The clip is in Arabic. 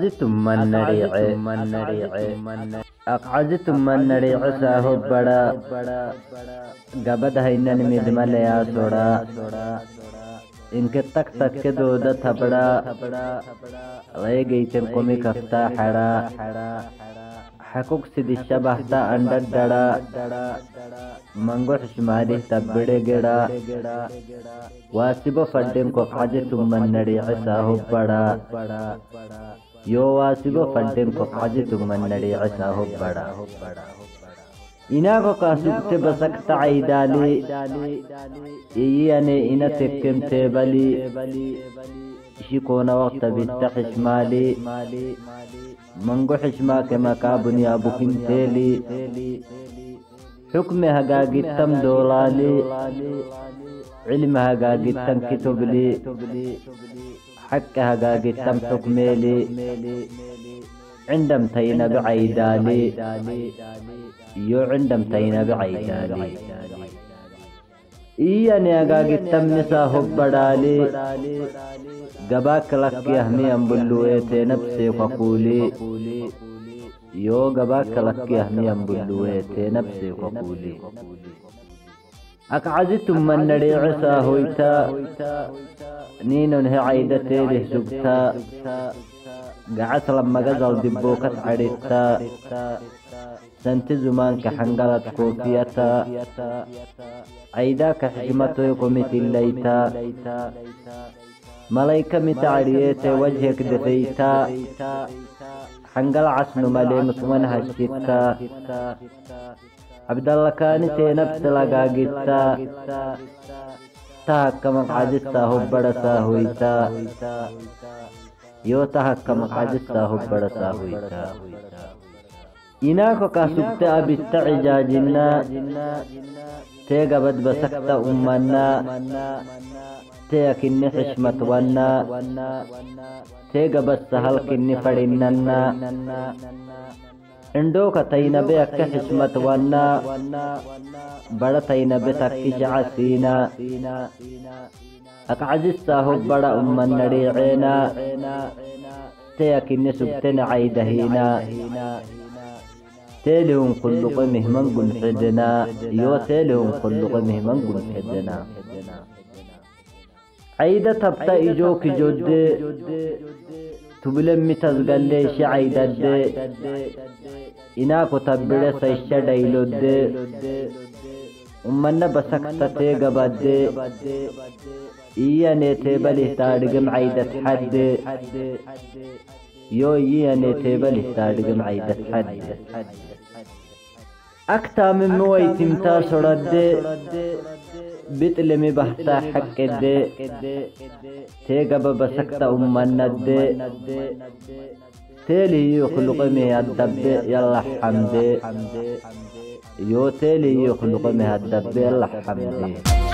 أقعدتم من نريع ساهو بڑا قبض هينن مدمل يا سوڑا إنك تك تك دودة تبڑا غي گيتن قمي كفتا حرا حقوق سيد الشبه تا اندر دڑا منگو حشمالي تبڑے گڑا واسبو فردن کو قعدتم من نريع ساهو بڑا يو واسبو فردن کو قعدتم من نريع ساهو بڑا إنا کو قاسبت بسكت عيدالي إياني إنا تكم تبالي شكون وقت بالتحش مالي منگو حشما كما كابني أبو كنتالي حكم هقاقتم دولالي علم هقاقتم كتب لي حق هقاقتم حكميلي عندم تينا بعيدالي يو عندم تينا بعيدالي إياني هقاقتم نساه بدالي قباك لك يهمي أنبلويتي نفسي فقولي يو قباك لك يهمي أنبلويتي نفسي فقولي أقعدتم من نريع ساهويتا نينون هي عيدتي له سبتا قعدت لما قزل دبوكت عريتا سنت زمان كحنقلت كوفيتا عيداك حجمتو يقومت الليتا ملايكة متعريت وجهك دفيتا حنقل عسن ملي مسمن هشتا عبد الله كانت نفس لقاقتا تهك مقعدتا هبرا ساهويتا يو تهك مقعدتا هبرا ساهويتا إناكو كاسبت أبت عجاجنا تيقبت بسكت أمنا تيكن حشمت ونا تيقبت سهل كن فرننا عندوك تين بيك حشمت ونا بڑا تين بتك جعسينا أقعجسته بڑا أمن نريعينا تيكن سبتن عيدهينا تيلهم كل قمه من قل حدنا يو تيلهم كل قمه من قل حدنا عيدة تبتا إجوك جد تبلم تزغل ليش عيدة إناكو تبري سيشا دايلود أمنا بسكتا تيغباد إياني تيبالي تارقم عيدة حد يو إياني تيبالي تارقم عيدة حد أكتا من موي تمتا سرد بتلمي بحتا حق دي تيغب بسكتا أمنا دي تيلي يخلق مي الدب يلا حمدي يو تيلي يخلق مي الدب يلا حمدي